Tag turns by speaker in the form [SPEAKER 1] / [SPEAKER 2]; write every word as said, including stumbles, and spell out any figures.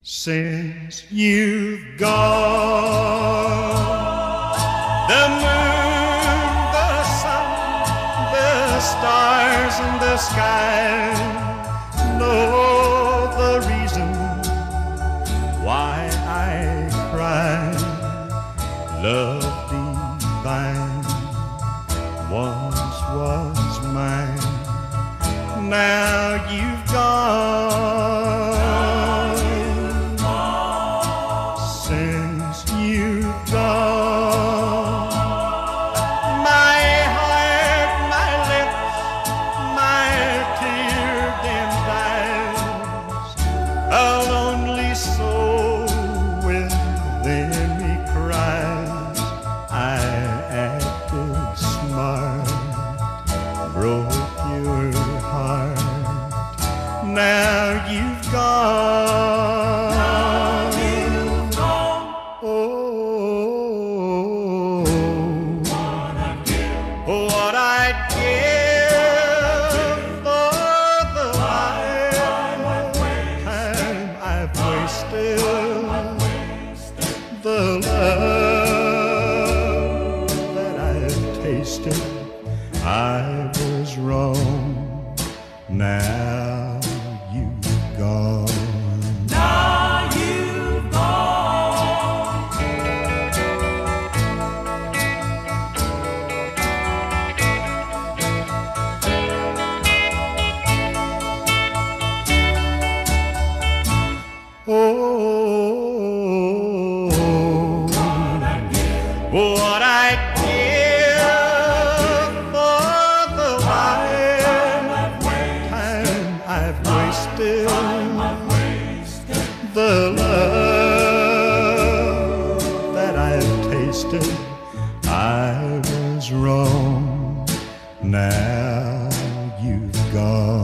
[SPEAKER 1] Since you've gone, the moon, the sun, the stars and the sky know the reason why I cry. Love divine once was mine, now you've gone. Since you've gone, my heart, my lips, my tear-dimmed eyes, a lonely soul within me cries. I acted smart, broke your heart, now you've gone. What I'd give for the time I've wasted, the love that I've tasted. I was wrong, now you've gone.
[SPEAKER 2] Now you've gone.
[SPEAKER 1] Oh, what I'd give for the time I've wasted, the love that I've tasted. I was wrong, now you've gone.